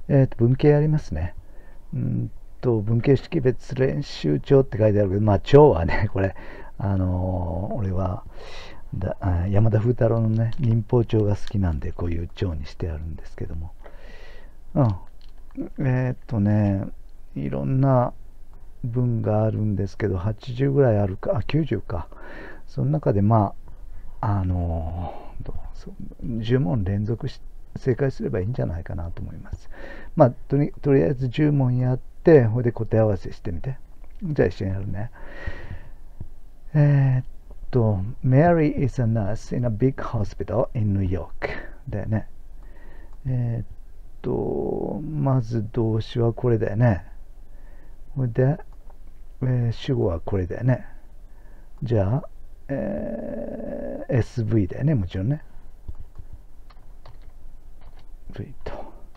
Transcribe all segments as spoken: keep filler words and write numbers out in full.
えっと、文系やりますね。うんと、文系識別練習帳って書いてあるけど、まあ、帳はね、これ、あのー俺はだ、山田風太郎のね、民法帳が好きなんで、こういう帳にしてあるんですけども。うん。えーっとね、いろんな文があるんですけど、はちじゅうぐらいあるか、あ、きゅうじゅうか。その中で、まあ、あのー、じゅう問連続し正解すればいいんじゃないかなと思います。まあ、とりとりあえずじゅう問やって、ほいで答え合わせしてみて。じゃあ一緒にやるね。えーっと、Mary is a nurse in a big hospital in New York だよね。えーっと、まず動詞はこれだよね。ほいで、えー主語はこれだよね。じゃあ、えー エスブイ だよね、もちろんね。V と。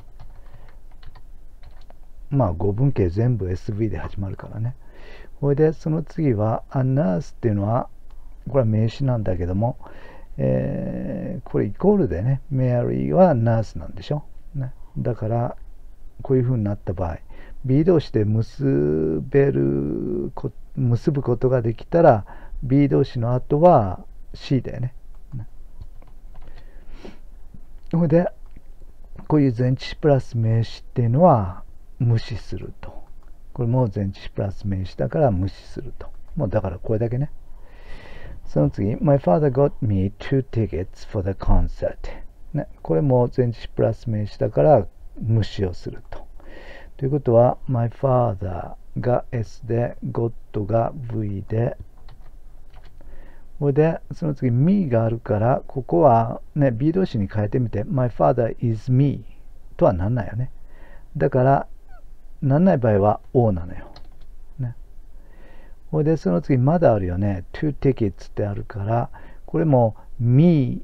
まあ、語文系全部 エスブイ で始まるからね。ほいで、その次は、a nurse っていうのは、これは名詞なんだけども、えーこれイコールでね、メアリーはナースなんでしょ。ね、だから、こういう風になった場合、B 動詞で結べるこ、結ぶことができたら、B 動詞の後は C だよね。それで、こういう前置詞プラス名詞っていうのは無視すると。これも前置詞プラス名詞だから無視すると。もうだからこれだけね。その次、My father got me two tickets for the concert。ね、これも前置詞プラス名詞だから無視をすると。ということは、My father が S で、got が V で、これで、その次、me があるから、ここはね、B 動詞に変えてみて、My father is me とはなんないよね。だから、なんない場合は O なのよ。ね。これで、その次、まだあるよね。two tickets ってあるから、これも me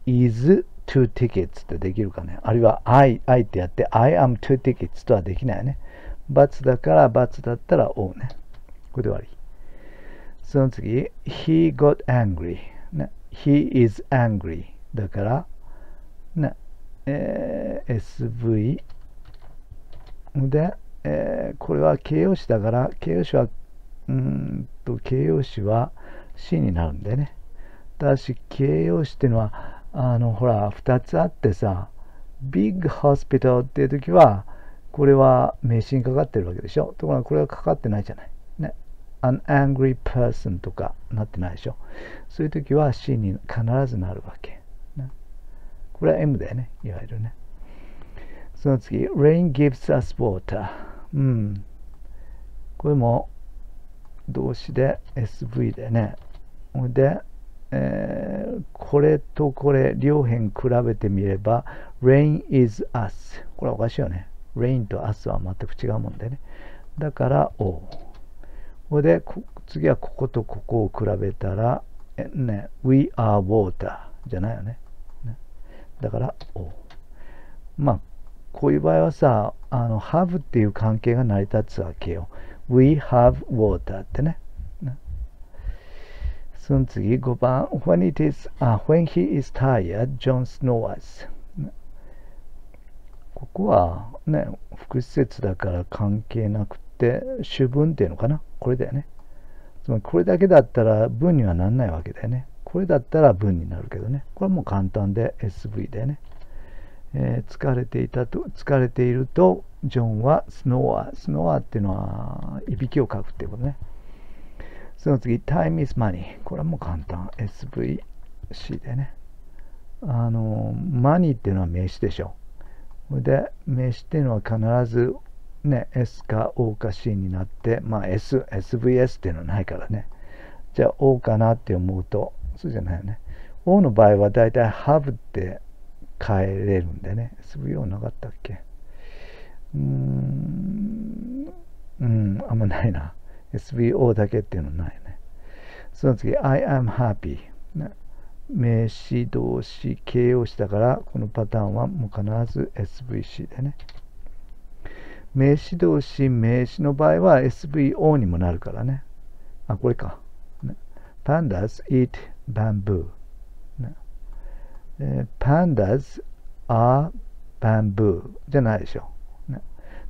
is two tickets ってできるかね。あるいは I, I ってやって、I am two tickets とはできないよね。×だから、×だったら O ね。これで終わり。その次、he got angry、ね。he is angry だから、ね、えー、エスブイ で、えー、これは形容詞だから、形容詞は、うーんと、形容詞は C になるんでね。ただし、形容詞っていうのは、あの、ほら、ふたつあってさ、big hospital っていう時は、これは名詞にかかってるわけでしょ。ところがこれはかかってないじゃない。ね。an angry person とかなってないでしょ。そういう時は C に必ずなるわけ。ね、これは M だよね。いわゆるね。その次、rain gives us water。うん。これも動詞で エスブイ でね。で、えー、これとこれ、両辺比べてみれば、rain is us。これはおかしいよね。rain と us は全く違うもんでね。だから O。これで、次はこことここを比べたら、ね、we are water じゃないよね。ね、だから O。まあ、こういう場合はさ、あの、have っていう関係が成り立つわけよ。we have water ってね。ね、その次、ごばん。when it is, あ、when he is tired, John snores。ね、ここはね、副詞節だから関係なくて、主文っていうのかな。これだよね。つまりこれだけだったら文にはなんないわけだよね。これだったら文になるけどね。これはもう簡単で エスブイ だよね。えー、疲れていたと、疲れていると、ジョンはスノア。スノアっていうのは、いびきをかくっていうことね。その次、time is money。これはもう簡単。エスブイシー でね。あの、マニーっていうのは名詞でしょ。で、名詞っていうのは必ずね、S か O か C になって、まあ S、エスブイエス っていうのはないからね。じゃあ O かなって思うと、そうじゃないよね。O の場合はだいたい have って変えれるんでね。エスブイオー なかったっけ？うーん、うん、あんまないな。エスブイオー だけっていうのないね。その次、I am happy。ね、名詞、動詞、形容詞だから、このパターンはもう必ず エスブイシー でね。名詞動詞、名詞の場合は エスブイオー にもなるからね。あ、これか。ね、Pandas eat bamboo。ね、えー、Pandas are bamboo じゃないでしょ。ね、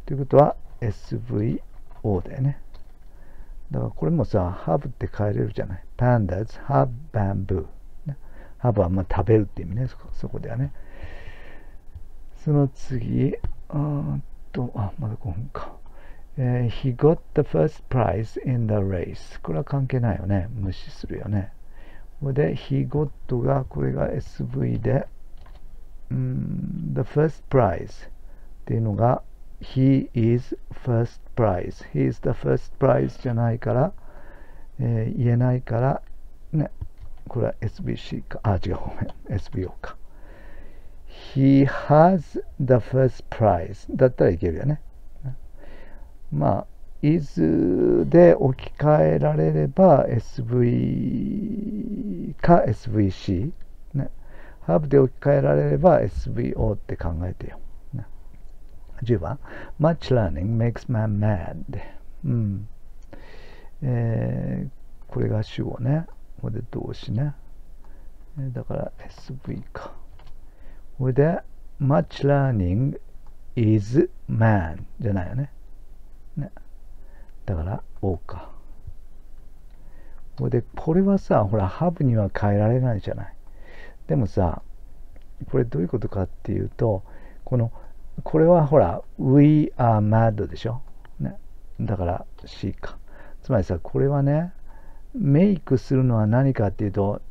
ということは エスブイオー だよね。だからこれもさ、have って変えれるじゃない。pandas have bamboo。have はまあ食べるって意味ね、そこ、そこではね。その次、あーっと、あ、まだごふんか。えー、he got the first prize in the race。これは関係ないよね。無視するよね。これで、he got が、これが エスブイ で、うん、the first prize っていうのが、he is first prize。he is the first prize じゃないから、えー、言えないから、ね、これは エスビーシー か。あ、違う、ごめん。エスビーオー か。he has the first prize だったらいけるよね。まあ、is で置き換えられれば エスブイ か エスブイシー、ね。have で置き換えられれば エスブイオー って考えてよ。ね、じゅうばん。much learning makes man mad。うん。えー、これが主語ね。これで動詞ね。だから エスブイ か。これで much learning is man じゃないよね。ね。だから O か。これで、これはさ、ほら、have には変えられないじゃない。でもさ、これどういうことかっていうと、この、これはほら、we are mad でしょ。ね。だから C か。つまりさ、これはね、メイクするのは何かっていうと、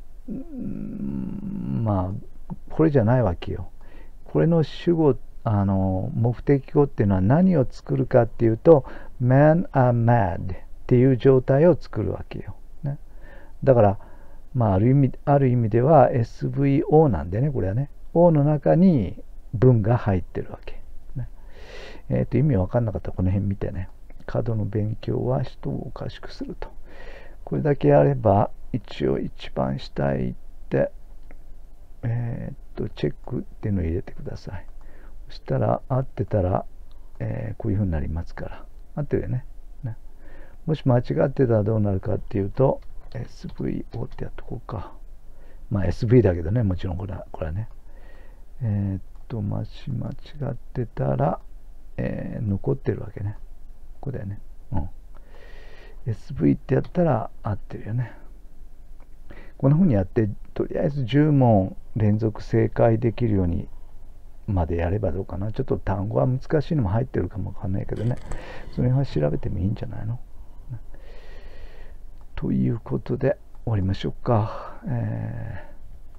まあ、これじゃないわけよ。これの主語、あの、目的語っていうのは何を作るかっていうと、men are mad っていう状態を作るわけよ。ね、だから、まあ、ある意味、ある意味では エスブイオー なんでね、これはね。O の中に文が入ってるわけ。ね、えっと、意味わかんなかったらこの辺見てね。角の勉強は人をおかしくすると。これだけやれば、一応一番下へ行って、えー、っと、チェックっていうのを入れてください。そしたら、合ってたら、えー、こういう風になりますから。合ってるよね。ね、もし間違ってたらどうなるかっていうと、エスブイオー ってやっとこうか。まあ エスブイ だけどね、もちろんこれは、これはね。えー、っと、もし間違ってたら、えー、残ってるわけね。ここだよね。うん。エスブイ ってやったら合ってるよね。こんな風にやって、とりあえずじゅう問連続正解できるようにまでやればどうかな。ちょっと単語は難しいのも入ってるかもわかんないけどね。それは調べてもいいんじゃないの？ということで終わりましょうか。えー